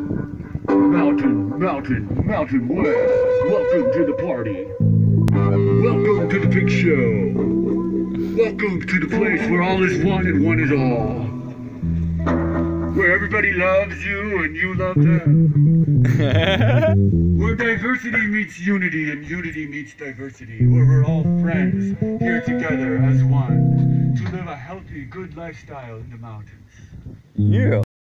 Mountain West. Welcome to the party. Welcome to the big show. Welcome to the place where all is one and one is all. Where everybody loves you and you love them. Where diversity meets unity and unity meets diversity. Where we're all friends here together as one to live a healthy, good lifestyle in the mountains. Yeah.